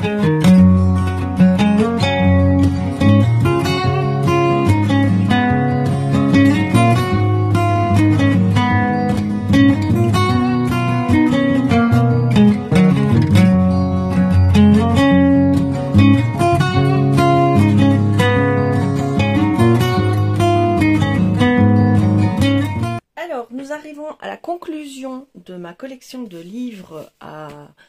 Nous arrivons à la conclusion de ma collection de livres à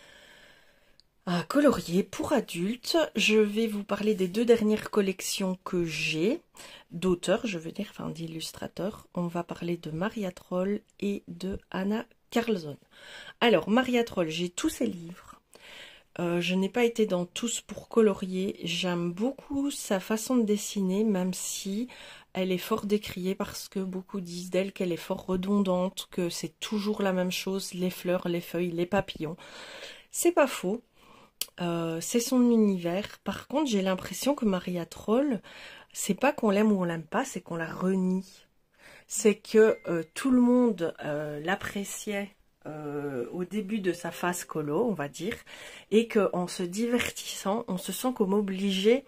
colorier pour adultes. Je vais vous parler des deux dernières collections que j'ai, d'auteurs, je veux dire, enfin d'illustrateurs. On va parler de Maria Troll et de Anna Carlzon. Alors, Maria Troll, j'ai tous ses livres. Je n'ai pas été dans tous pour colorier. J'aime beaucoup sa façon de dessiner, même si elle est fort décriée parce que beaucoup disent d'elle qu'elle est fort redondante, que c'est toujours la même chose, les fleurs, les feuilles, les papillons. C'est pas faux, c'est son univers. Par contre, j'ai l'impression que Maria Troll, c'est pas qu'on l'aime ou on l'aime pas, c'est qu'on la renie. C'est que tout le monde l'appréciait au début de sa phase colo, on va dire, et qu'en se divertissant, on se sent comme obligé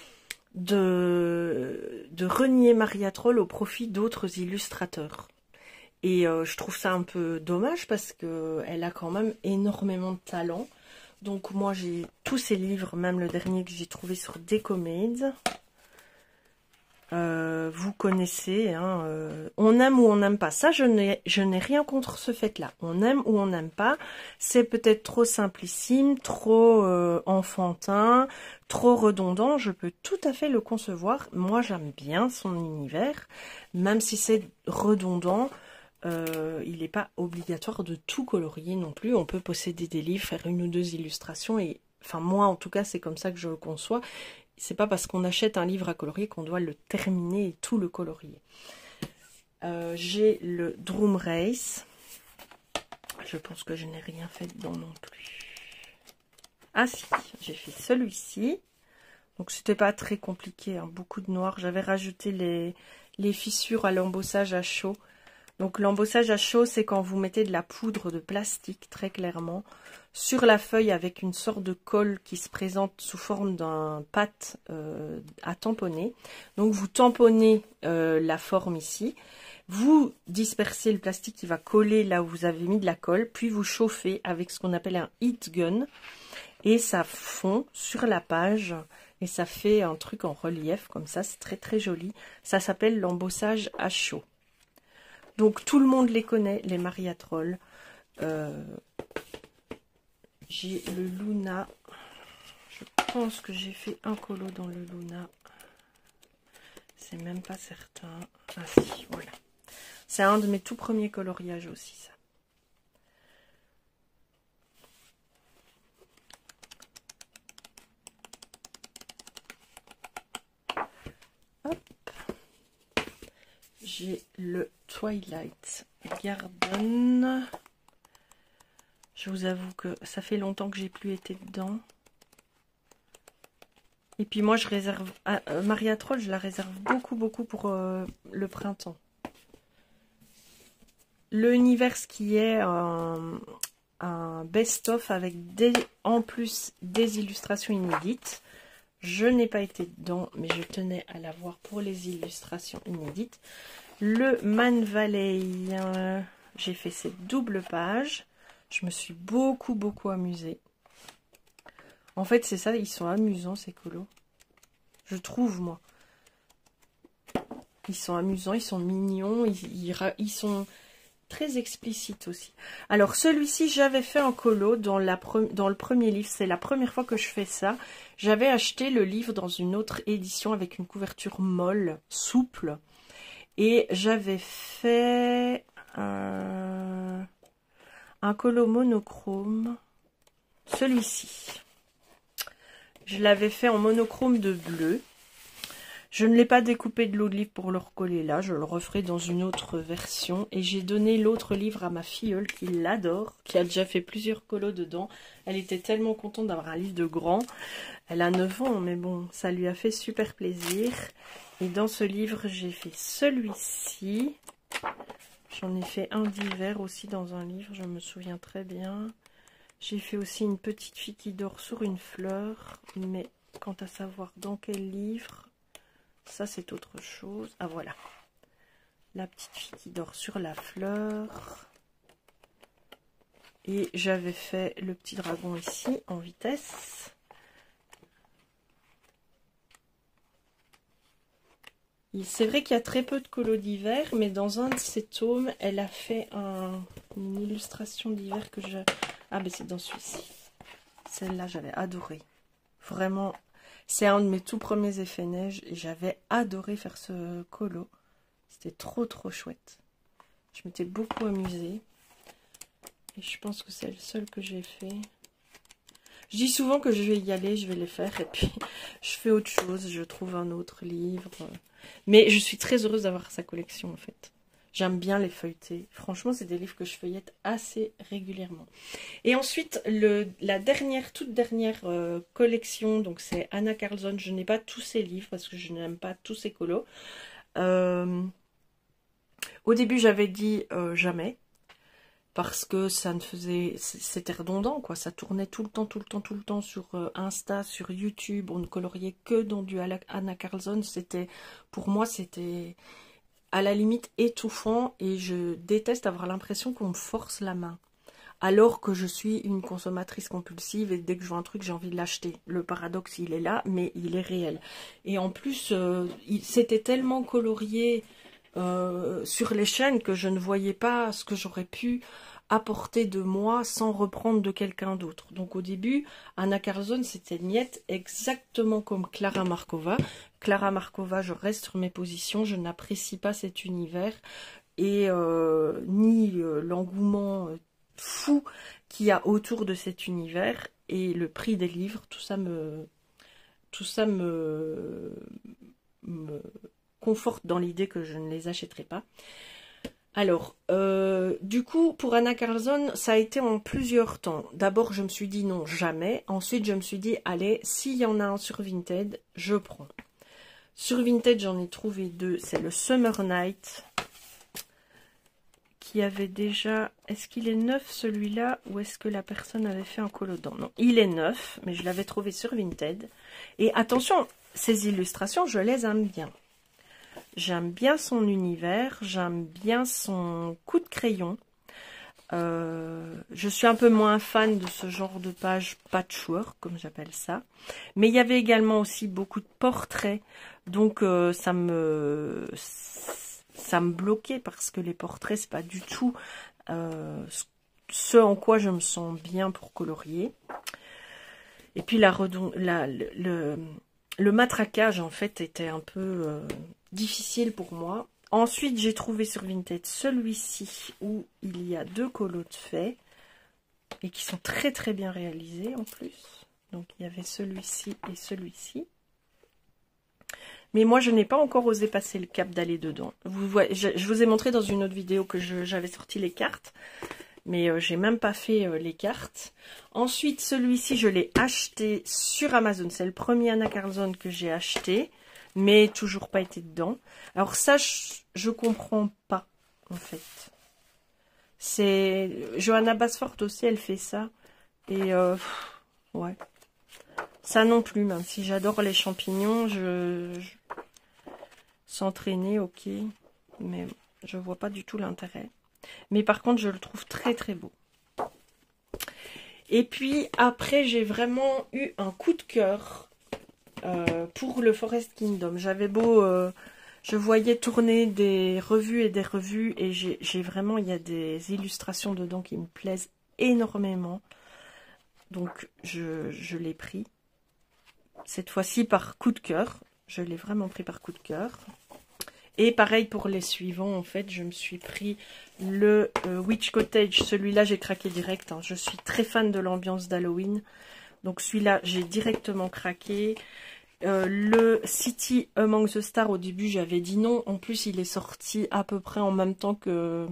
de renier Maria Troll au profit d'autres illustrateurs. Et je trouve ça un peu dommage parce qu'elle a quand même énormément de talent. Donc moi j'ai tous ses livres, même le dernier que j'ai trouvé sur Decomade. Vous connaissez, hein, on aime ou on n'aime pas. Ça, je n'ai rien contre ce fait-là. On aime ou on n'aime pas. C'est peut-être trop simplissime, trop enfantin, trop redondant. Je peux tout à fait le concevoir. Moi, j'aime bien son univers. Même si c'est redondant, il n'est pas obligatoire de tout colorier non plus. On peut posséder des livres, faire une ou deux illustrations. Et enfin, moi, en tout cas, c'est comme ça que je le conçois. C'est pas parce qu'on achète un livre à colorier qu'on doit le terminer et tout le colorier. J'ai le Drum Race. Je pense que je n'ai rien fait dedans non plus. Ah si, j'ai fait celui-ci. Donc c'était pas très compliqué, hein, beaucoup de noir. J'avais rajouté les fissures à l'embossage à chaud. Donc l'embossage à chaud, c'est quand vous mettez de la poudre de plastique, très clairement, sur la feuille avec une sorte de colle qui se présente sous forme d'un pâte à tamponner. Donc vous tamponnez la forme ici, vous dispersez le plastique qui va coller là où vous avez mis de la colle, puis vous chauffez avec ce qu'on appelle un heat gun, et ça fond sur la page, et ça fait un truc en relief, comme ça, c'est très très joli. Ça s'appelle l'embossage à chaud. Donc tout le monde les connaît, les Maria Troll. J'ai le Luna. Je pense que j'ai fait un colo dans le Luna. C'est même pas certain. Ah si, voilà. C'est un de mes tout premiers coloriages aussi, ça. Hop. J'ai le Twilight Garden. Je vous avoue que ça fait longtemps que j'ai plus été dedans. Et puis moi je réserve Maria Troll, je la réserve beaucoup pour le printemps. Le univers qui est un best-of avec en plus des illustrations inédites. Je n'ai pas été dedans, mais je tenais à la voir pour les illustrations inédites. Le Man Valley, j'ai fait cette double page. Je me suis beaucoup amusée. En fait, c'est ça, ils sont amusants ces colos. Je trouve, moi. Ils sont amusants, ils sont mignons, ils sont très explicites aussi. Alors, celui-ci, j'avais fait un colo dans le premier livre. C'est la première fois que je fais ça. J'avais acheté le livre dans une autre édition avec une couverture molle, souple. Et j'avais fait un colo monochrome, celui-ci. Je l'avais fait en monochrome de bleu. Je ne l'ai pas découpé de l'autre livre pour le recoller là. Je le referai dans une autre version. Et j'ai donné l'autre livre à ma filleule qui l'adore, qui a déjà fait plusieurs colos dedans. Elle était tellement contente d'avoir un livre de grand. Elle a 9 ans, mais bon, ça lui a fait super plaisir. Et dans ce livre, j'ai fait celui-ci. J'en ai fait un d'hiver aussi dans un livre, je me souviens très bien. J'ai fait aussi une petite fille qui dort sur une fleur, mais quant à savoir dans quel livre, ça c'est autre chose. Ah voilà, la petite fille qui dort sur la fleur. Et j'avais fait le petit dragon ici en vitesse. C'est vrai qu'il y a très peu de colos d'hiver, mais dans un de ces tomes, elle a fait une illustration d'hiver que je... Ah, mais c'est dans celui-ci. Celle-là, j'avais adoré. Vraiment, c'est un de mes tout premiers effets neige et j'avais adoré faire ce colo. C'était trop, trop chouette. Je m'étais beaucoup amusée. Et je pense que c'est le seul que j'ai fait. Je dis souvent que je vais y aller, je vais les faire. Et puis, je fais autre chose. Je trouve un autre livre. Mais je suis très heureuse d'avoir sa collection, en fait. J'aime bien les feuilleter. Franchement, c'est des livres que je feuillette assez régulièrement. Et ensuite, la toute dernière collection, donc c'est Anna Karlsson. Je n'ai pas tous ses livres parce que je n'aime pas tous ses colos. Au début, j'avais dit jamais. Parce que ça ne faisait... C'était redondant, quoi. Ça tournait tout le temps sur Insta, sur YouTube. On ne coloriait que dans du Anna Karlsson. Pour moi, c'était à la limite étouffant. Et je déteste avoir l'impression qu'on me force la main. Alors que je suis une consommatrice compulsive et dès que je vois un truc, j'ai envie de l'acheter. Le paradoxe, il est là, mais il est réel. Et en plus, c'était tellement colorié... sur les chaînes que je ne voyais pas ce que j'aurais pu apporter de moi sans reprendre de quelqu'un d'autre. Donc au début, Anna Karlsson, c'était miette, exactement comme Klara Markova. Klara Markova, je reste sur mes positions, je n'apprécie pas cet univers et ni l'engouement fou qu'il y a autour de cet univers et le prix des livres, tout ça me conforte dans l'idée que je ne les achèterai pas. Alors, du coup, pour Anna Karlsson, ça a été en plusieurs temps. D'abord, je me suis dit non, jamais. Ensuite, je me suis dit, allez, s'il y en a un sur Vinted, je prends. Sur Vinted, j'en ai trouvé deux. C'est le Summer Night, qui avait déjà... Est-ce qu'il est neuf, celui-là, ou est-ce que la personne avait fait un colo dedans? Non, il est neuf, mais je l'avais trouvé sur Vinted. Et attention, ces illustrations, je les aime bien. J'aime bien son univers, j'aime bien son coup de crayon. Je suis un peu moins fan de ce genre de page patchwork, comme j'appelle ça. Mais il y avait également aussi beaucoup de portraits. Donc ça me bloquait parce que les portraits, c'est pas du tout ce en quoi je me sens bien pour colorier. Et puis le matraquage, en fait, était un peu... difficile pour moi. Ensuite, j'ai trouvé sur Vinted celui-ci où il y a deux colos de faits et qui sont très très bien réalisés en plus. Donc il y avait celui-ci et celui-ci. Mais moi, je n'ai pas encore osé passer le cap d'aller dedans. Je vous ai montré dans une autre vidéo que j'avais sorti les cartes. Mais j'ai même pas fait les cartes. Ensuite, celui-ci, je l'ai acheté sur Amazon. C'est le premier Anna Karlsson que j'ai acheté. Mais toujours pas été dedans. Alors ça, je comprends pas, en fait. C'est... Johanna Basford aussi, elle fait ça. Et, ouais. Ça non plus, même si j'adore les champignons, s'entraîner, ok. Mais je vois pas du tout l'intérêt. Mais par contre, je le trouve très très beau. Et puis, après, j'ai vraiment eu un coup de cœur pour le Forest Kingdom. J'avais beau... je voyais tourner des revues et j'ai vraiment... Il y a des illustrations dedans qui me plaisent énormément. Donc, je l'ai pris. Cette fois-ci par coup de cœur. Je l'ai vraiment pris par coup de cœur. Et pareil pour les suivants, en fait, je me suis pris le Witch Cottage. Celui-là, j'ai craqué direct. Hein. Je suis très fan de l'ambiance d'Halloween. Donc celui-là, j'ai directement craqué. Le City Among the Stars, au début, j'avais dit non. En plus, il est sorti à peu près en même temps que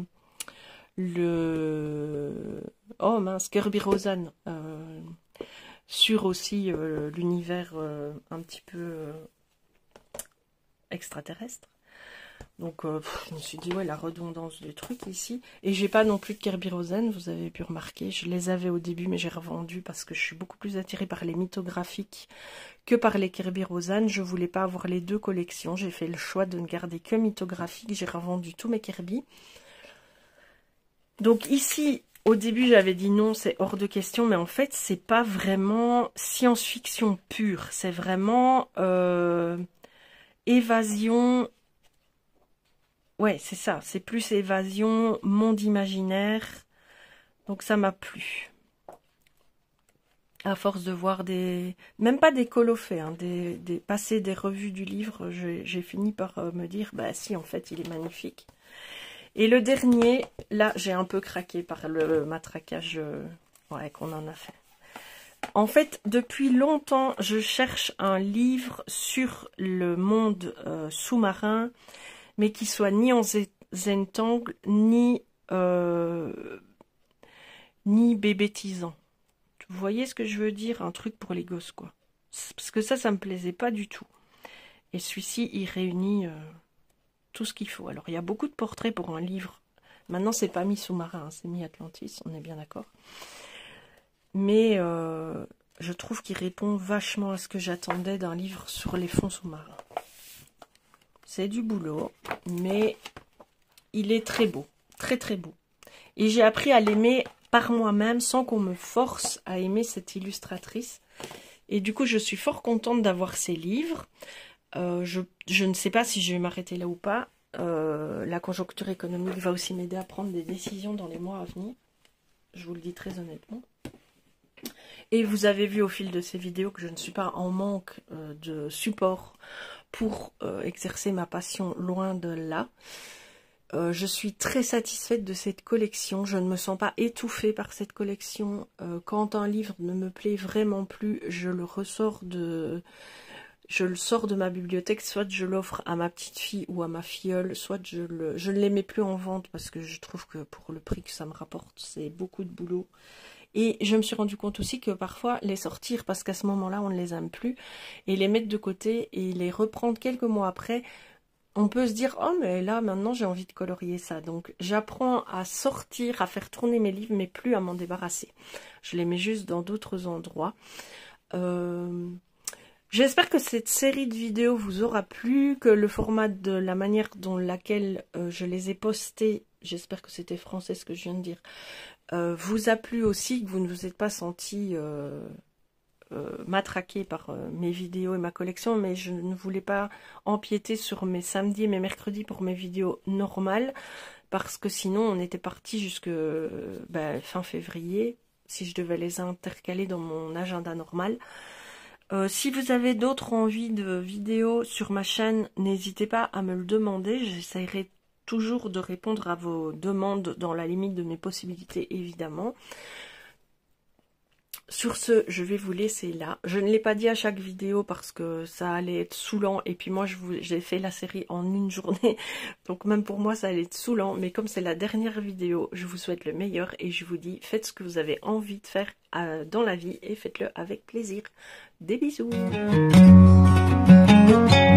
le... Oh mince, Kirby Rosen. Sur aussi l'univers un petit peu extraterrestre. Donc je me suis dit, ouais, la redondance du truc ici. Et j'ai pas non plus de Kerby Rosen, vous avez pu remarquer. Je les avais au début, mais j'ai revendu parce que je suis beaucoup plus attirée par les mythographiques que par les Kerby Rosen. Je voulais pas avoir les deux collections. J'ai fait le choix de ne garder que mythographiques. J'ai revendu tous mes Kerby. Donc ici, au début, j'avais dit non, c'est hors de question. Mais en fait, c'est pas vraiment science-fiction pure. C'est vraiment évasion... Ouais, c'est ça. C'est plus évasion, monde imaginaire. Donc ça m'a plu. À force de voir des... Même pas des colophées, hein, passer des revues du livre, j'ai fini par me dire, bah si, en fait, il est magnifique. Et le dernier, là, j'ai un peu craqué par le matraquage ouais, qu'on en a fait. En fait, depuis longtemps, je cherche un livre sur le monde sous-marin, mais qui soit ni en zentangle, ni bébétisant. Vous voyez ce que je veux dire? Un truc pour les gosses, quoi. Parce que ça me plaisait pas du tout. Et celui-ci, il réunit tout ce qu'il faut. Alors, il y a beaucoup de portraits pour un livre. Maintenant, c'est pas mi-sous-marin, hein, c'est mi-Atlantis, on est bien d'accord. Mais je trouve qu'il répond vachement à ce que j'attendais d'un livre sur les fonds sous-marins. C'est du boulot, mais il est très beau, très très beau. Et j'ai appris à l'aimer par moi-même sans qu'on me force à aimer cette illustratrice. Et du coup, je suis fort contente d'avoir ces livres. Je ne sais pas si je vais m'arrêter là ou pas. La conjoncture économique va aussi m'aider à prendre des décisions dans les mois à venir. Je vous le dis très honnêtement. Et vous avez vu au fil de ces vidéos que je ne suis pas en manque de support pour exercer ma passion, loin de là. Je suis très satisfaite de cette collection. Je ne me sens pas étouffée par cette collection. Quand un livre ne me plaît vraiment plus, je le sors de ma bibliothèque. Soit je l'offre à ma petite fille ou à ma filleule, soit je ne les mets plus en vente parce que je trouve que pour le prix que ça me rapporte, c'est beaucoup de boulot. Et je me suis rendu compte aussi que parfois les sortir, parce qu'à ce moment-là on ne les aime plus, et les mettre de côté et les reprendre quelques mois après, on peut se dire, oh mais là maintenant j'ai envie de colorier ça. Donc j'apprends à sortir, à faire tourner mes livres, mais plus à m'en débarrasser. Je les mets juste dans d'autres endroits. J'espère que cette série de vidéos vous aura plu, que le format de la manière dont laquelle je les ai postées, j'espère que c'était français ce que je viens de dire, vous a plu aussi, que vous ne vous êtes pas senti matraqué par mes vidéos et ma collection, mais je ne voulais pas empiéter sur mes samedis et mes mercredis pour mes vidéos normales, parce que sinon on était parti jusque fin février, si je devais les intercaler dans mon agenda normal. Si vous avez d'autres envies de vidéos sur ma chaîne, n'hésitez pas à me le demander, j'essaierai toujours de répondre à vos demandes dans la limite de mes possibilités, évidemment. Sur ce, je vais vous laisser là. Je ne l'ai pas dit à chaque vidéo parce que ça allait être saoulant. Et puis moi, j'ai fait la série en une journée. Donc même pour moi, ça allait être saoulant. Mais comme c'est la dernière vidéo, je vous souhaite le meilleur. Et je vous dis, faites ce que vous avez envie de faire dans la vie. Et faites-le avec plaisir. Des bisous.